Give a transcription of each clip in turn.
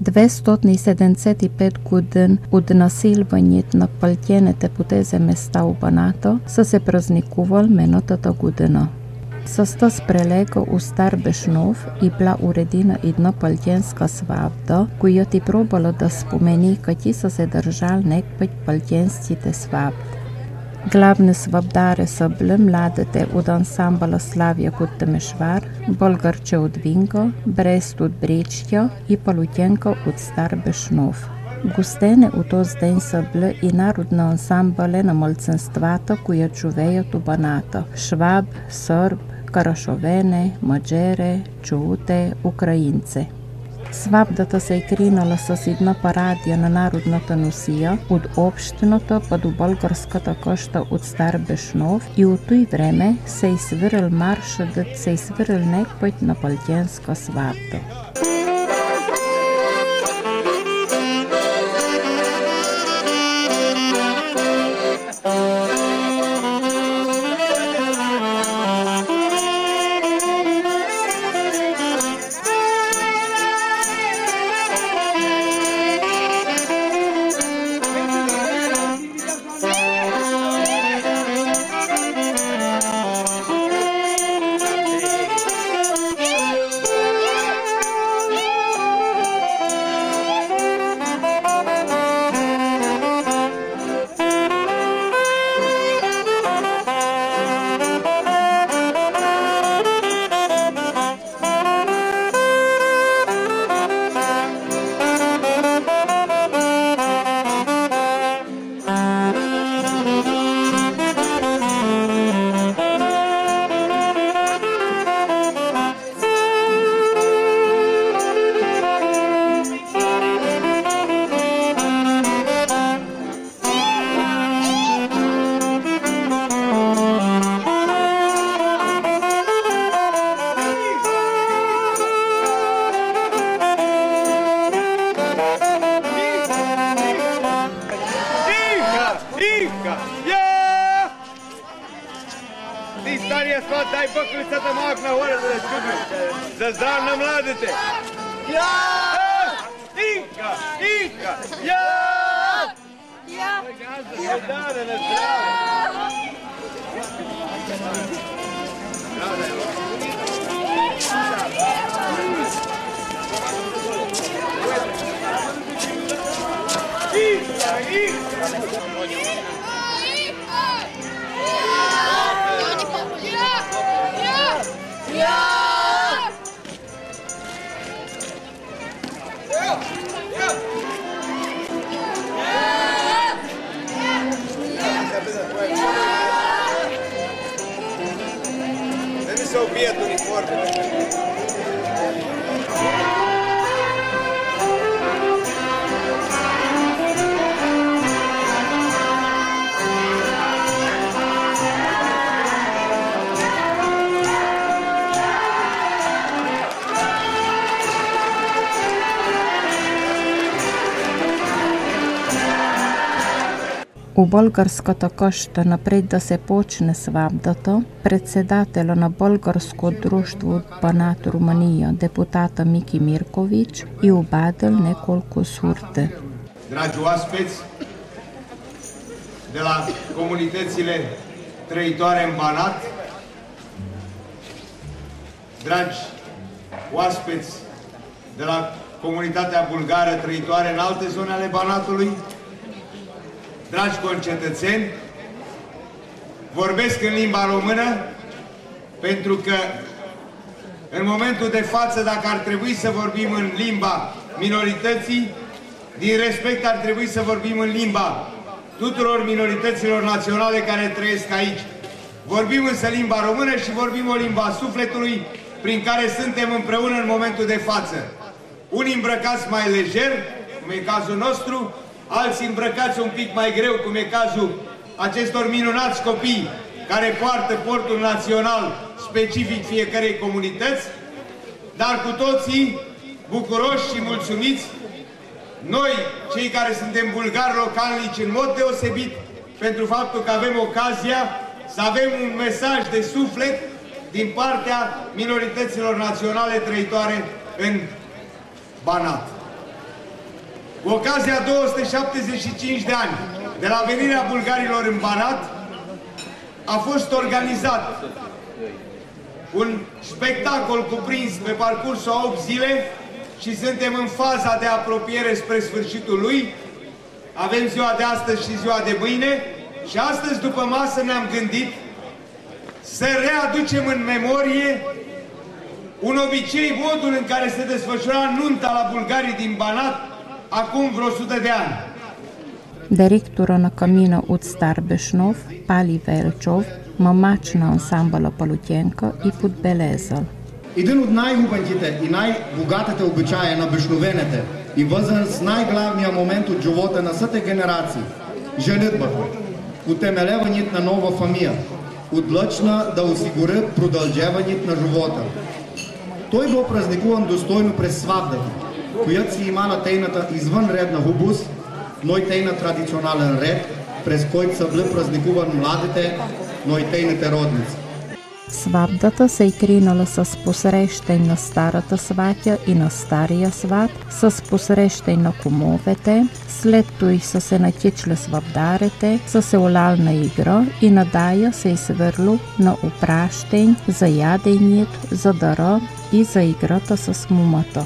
275 годин од насилувањето на палтјените потезе места у Банато са се празникувал менатата година. Съста спрелега у Стар Бешнов и бла уредина една палтјенска свадба, која ти пробала да спомени каки са се држал некпет палтјенските свадби. Главни свабдари са били младите од ансамбла Славија од Темешвар, Българче од Винга, Брест од Бречја и Палутјенка од Стар Бешнов. Гостени у тоз ден са били и народни ансамбли на малцинствата кои живеат у Баната: шваб, срб, карашовене, маđери, чууте, украинци. Свабдата се кринала с една парадија на народната носија од општината па до българската кошта од Стар Бешнов и у тој време се извирил маршадот, се извирил некпет на палтјенска свабда. Дай покрицата малко нагоре, за да чуби. За здраво на младите. Я! Инка! Инка! Я! Я! Да, на здраве. Инка! Инка! Да не се убият униформите. У българската кошта напред да се почне свабдата, председателя на Българско друштво од Банат, Руманија, депутата Мики Мирковиć и обадил неколку сурte. Dragi oaspeți de la comunitățile trăitoare în Banat, dragi oaspeți de la comunitatea bulgară trăitoare în alte zone ale Banatului, dragi concetățeni, vorbesc în limba română pentru că în momentul de față, dacă ar trebui să vorbim în limba minorității, din respect ar trebui să vorbim în limba tuturor minorităților naționale care trăiesc aici. Vorbim însă limba română și vorbim o limba sufletului prin care suntem împreună în momentul de față. Unii îmbrăcați mai lejer, cum e cazul nostru, alții îmbrăcați un pic mai greu, cum e cazul acestor minunați copii care poartă portul național specific fiecărei comunități, dar cu toții bucuroși și mulțumiți, noi, cei care suntem bulgari localnici, în mod deosebit, pentru faptul că avem ocazia să avem un mesaj de suflet din partea minorităților naționale trăitoare în Banat. cu ocazia 275 de ani de la venirea bulgarilor în Banat, a fost organizat un spectacol cuprins pe parcursul a 8 zile și suntem în faza de apropiere spre sfârșitul lui. Avem ziua de astăzi și ziua de mâine și astăzi după masă ne-am gândit să readucem în memorie un obicei, modul în care se desfășura nunta la bulgarii din Banat acum vreo 100 de ani. Директора на камина от Стар Бешнов, Пали Велчов, мамачна ансамбъла Палутенка и подбелезал. Един от най-хубавите и най-богатите обичаи на бешновените и вързан с най-главния момент от живота на съте генерации – женитбата, утемелеването на нова фамилия, отлъчна да осигури продължаването на живота. Той бил празникуван достойно през сватбата, която си имала тейната извънредна хубост, но и тейна традиционален ред, през който са били празникуван младите, но и тейните родници. Сватбата се е кринала с посрещане на старата сватя и на стария сват, с посрещане на кумовете, след той са се натичали сватдарите, са се олална игра и надая се извърло на опращен за яденият, за дара и за играта с мумата.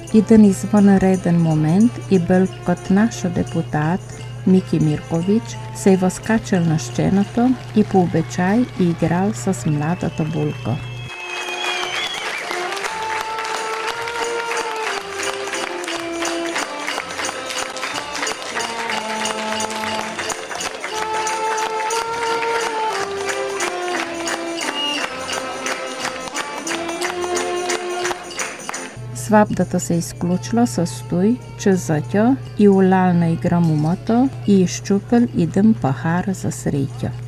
I dân izvon reden moment i byl kot našo deputat Miki Mirković se je voskačil na ščenoto i po običaj igral sa s mladato bulko. Svabdata se isključila sa stuj, čez zatjo i ulal na igramu moto i iščupil idem pahar za srećo.